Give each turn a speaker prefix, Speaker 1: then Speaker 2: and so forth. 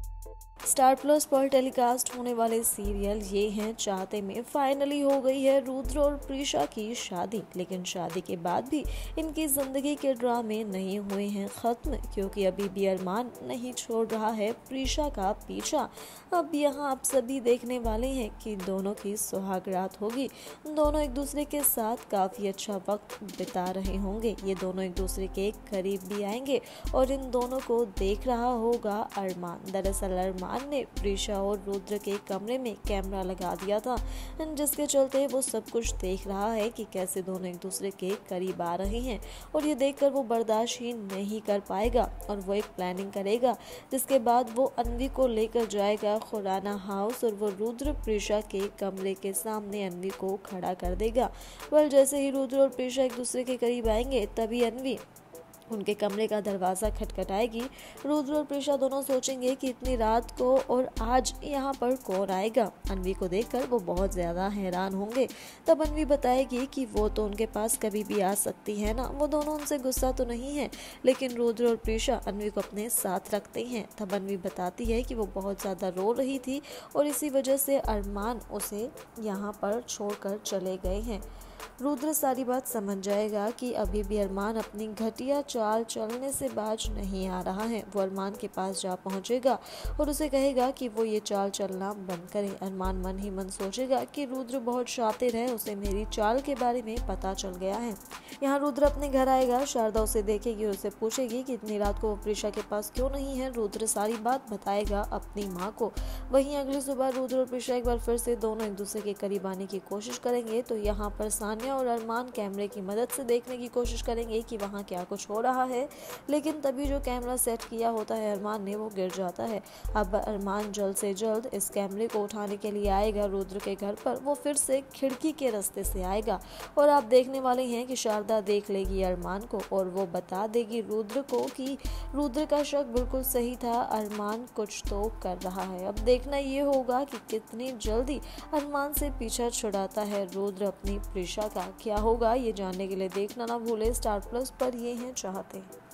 Speaker 1: Star plus पर telecast होने वाले सीरियल ये हैं चाहते में फाइनली हो गई है रुद्र और प्रीशा की शादी। लेकिन शादी के बाद भी इनकी जिंदगी के ड्रामे नहीं हुए हैं खत्म, क्योंकि अभी भी अरमान नहीं छोड़ रहा है प्रीशा का पीछा। अब यहाँ आप सभी देखने वाले हैं कि दोनों की सुहागरात होगी, दोनों एक दूसरे के साथ काफी अच्छा वक्त बिता रहे होंगे, ये दोनों एक दूसरे के करीब भी आएंगे और इन दोनों को देख रहा होगा अरमान। दरअसल अरमान ने प्रीशा और रुद्र के कमरे में कैमरा लगा दिया था, जिसके चलते वो सब कुछ देख रहा है कि कैसे दोनों एक दूसरे के करीब आ रहे हैं। और ये देखकर वो बर्दाश्त ही नहीं कर पाएगा और वो एक प्लानिंग करेगा, जिसके बाद वो अन्वी को लेकर जाएगा खुराना हाउस और वो रुद्र प्रीशा के कमरे के सामने अन्वी को खड़ा कर देगा। जैसे ही रुद्र और प्रीशा एक दूसरे के करीब आएंगे तभी अन्वी उनके कमरे का दरवाज़ा खटखटाएगी। रुद्र और प्रीशा दोनों सोचेंगे कि इतनी रात को और आज यहाँ पर कौन आएगा। अन्वी को देखकर वो बहुत ज़्यादा हैरान होंगे। तब अन्वी बताएगी कि वो तो उनके पास कभी भी आ सकती है ना, वो दोनों उनसे गुस्सा तो नहीं है। लेकिन रुद्र और प्रीशा अन्वी को अपने साथ रखते हैं। तब अन्वी बताती है कि वो बहुत ज़्यादा रो रही थी और इसी वजह से अरमान उसे यहाँ पर छोड़कर चले गए हैं। रुद्र सारी बात समझ जाएगा कि अभी भी अरमान अपनी घटिया चाल चलने से बाज नहीं आ रहा है। वो अरमान के पास जा पहुंचेगा और उसे कहेगा कि वो ये चाल चलना बंद करे। अरमान मन ही मन सोचेगा कि रुद्र बहुत शातिर है, उसे मेरी चाल के बारे में पता चल गया है। यहाँ रुद्र अपने घर आएगा, शारदा उसे देखेगी और उसे पूछेगी कि इतनी रात को वो प्रीशा के पास क्यों नहीं है। रुद्र सारी बात बताएगा अपनी माँ को। वहीं अगली सुबह रुद्र और प्रीशा एक बार फिर से दोनों एक दूसरे के करीब आने की कोशिश करेंगे। तो यहाँ पर सानिया और अरमान कैमरे की मदद से देखने की कोशिश करेंगे कि वहाँ क्या कुछ हो रहा है। लेकिन तभी जो कैमरा सेट किया होता है अरमान ने, वो गिर जाता है। अब अरमान जल्द से जल्द इस कैमरे को उठाने के लिए आएगा रुद्र के घर पर। वो फिर से खिड़की के रास्ते से आएगा और आप देखने वाले हैं कि शारदा देख लेगी अरमान को और वो बता देगी रुद्र को कि रुद्र का शक बिल्कुल सही था, अरमान कुछ तो कर रहा है। अब देखना ये होगा कि कितनी जल्दी अरमान से पीछा छुड़ाता है रुद्र अपनी प्रीशा का। क्या होगा ये जानने के लिए देखना ना भूले। स्टार प्लस पर ये हैं चाहते हैं।